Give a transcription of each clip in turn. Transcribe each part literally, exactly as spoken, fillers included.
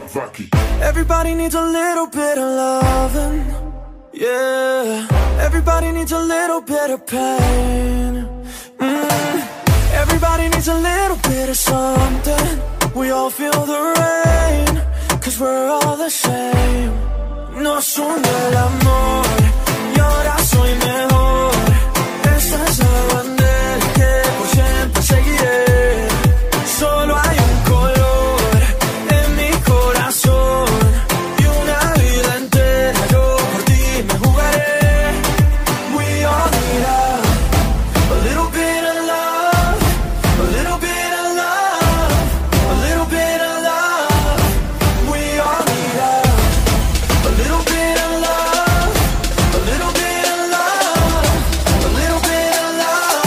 Vaki. Everybody needs a little bit of loving, yeah. Everybody needs a little bit of pain. mm. Everybody needs a little bit of something. We all feel the rain, cause we're all the same. Nos une el amor y ahora soy mejor. Esta es la bandera que por siempre seguiré. Solo hay un color en mi corazón y una vida entera yo por ti me jugaré. We all need love, a little bit of love, a little bit of love, a little bit of love. We all need love, a little bit of love, a little bit of love, a little bit of love.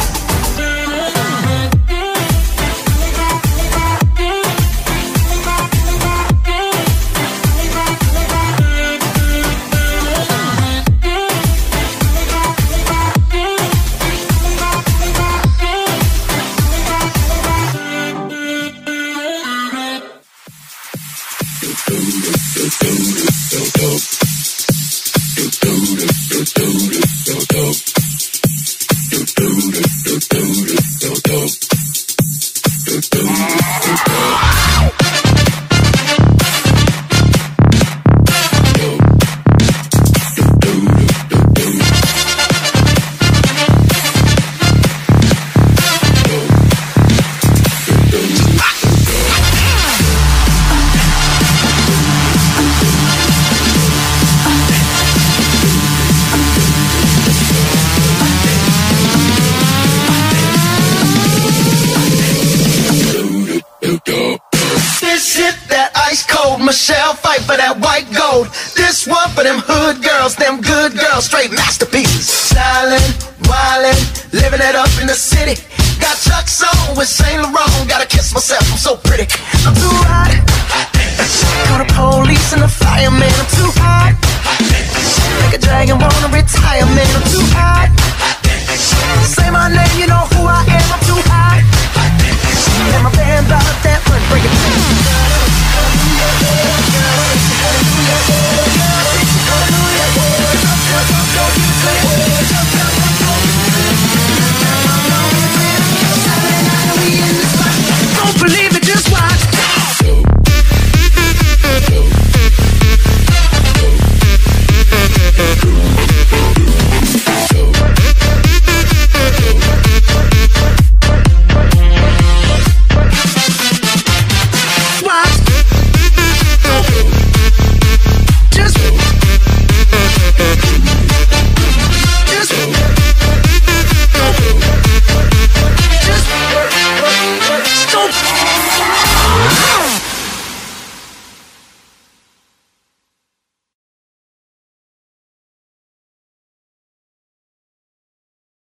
This hit that ice cold Michelle, fight for that white gold. This one for them hood girls, them good girls, straight masterpieces. Stylin', wildin', living it up in the city. Got Chuck's on with Saint Laurent, gotta kiss myself, I'm so pretty. I'm too hot, call the police and the fireman. I'm too hot, make a dragon wanna retire, man. I'm too hot.